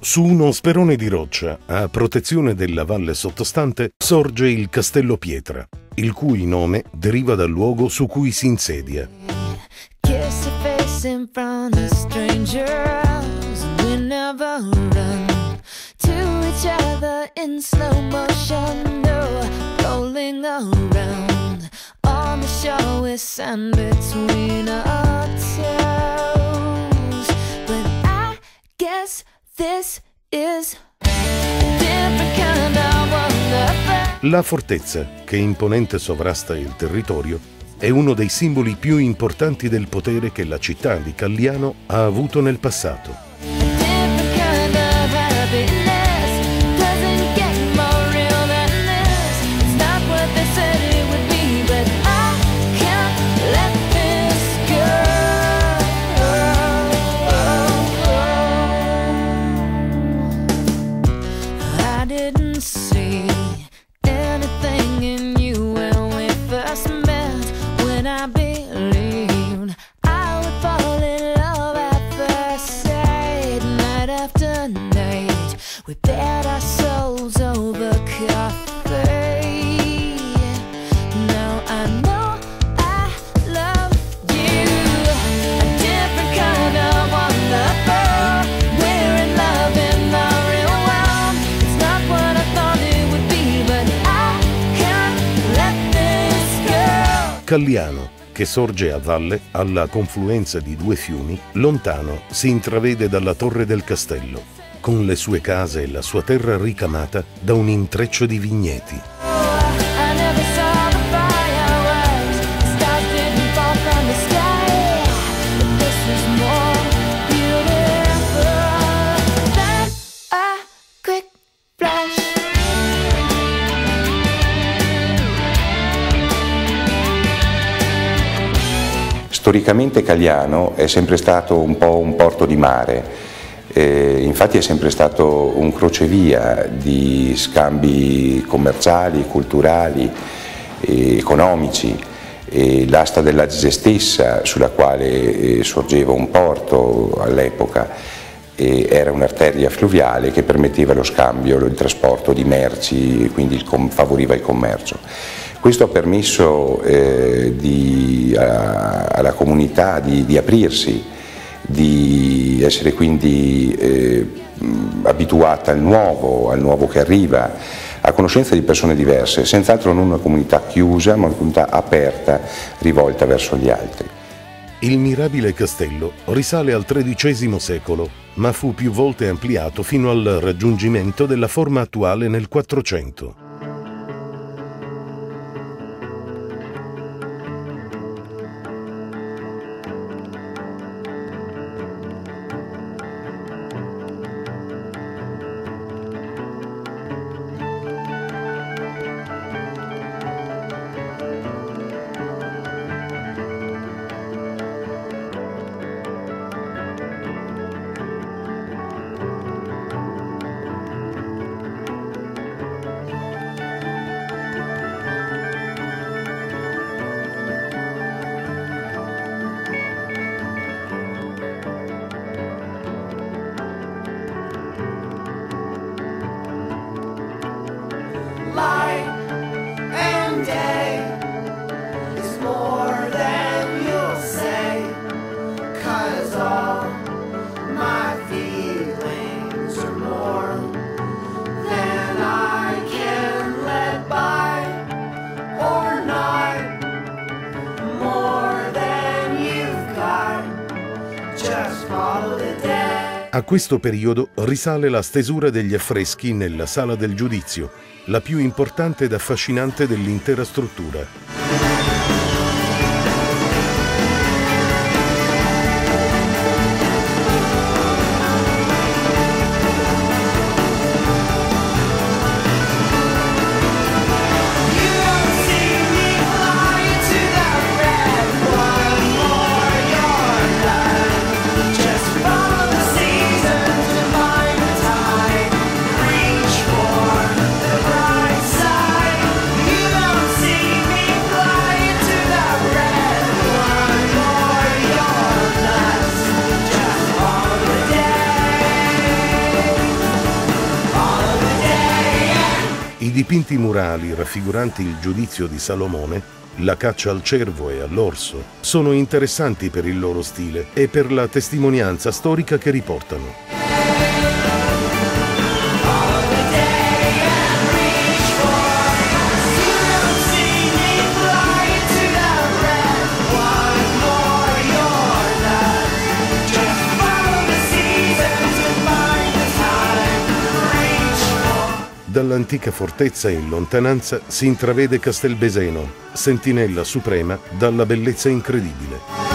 Su uno sperone di roccia, a protezione della valle sottostante, sorge il Castello Pietra, il cui nome deriva dal luogo su cui si insedia. This is different kind of wonderful. La fortezza, che imponente sovrasta il territorio, è uno dei simboli più importanti del potere che la città di Calliano ha avuto nel passato. Calliano, che sorge a valle alla confluenza di due fiumi, lontano si intravede dalla torre del castello, con le sue case e la sua terra ricamata da un intreccio di vigneti. Storicamente Calliano è sempre stato un po' un porto di mare, infatti è sempre stato un crocevia di scambi commerciali, culturali, economici. L'asta dell'Adige stessa, sulla quale sorgeva un porto all'epoca, era un'arteria fluviale che permetteva lo scambio, il trasporto di merci, quindi favoriva il commercio. Questo ha permesso alla comunità di aprirsi, di essere quindi abituata al nuovo che arriva, a conoscenza di persone diverse, senz'altro non una comunità chiusa, ma una comunità aperta, rivolta verso gli altri. Il mirabile castello risale al XIII secolo, ma fu più volte ampliato fino al raggiungimento della forma attuale nel 400. A questo periodo risale la stesura degli affreschi nella Sala del Giudizio, la più importante ed affascinante dell'intera struttura. I dipinti murali raffiguranti il giudizio di Salomone, la caccia al cervo e all'orso, sono interessanti per il loro stile e per la testimonianza storica che riportano. Dall'antica fortezza in lontananza si intravede Castelbeseno, sentinella suprema dalla bellezza incredibile.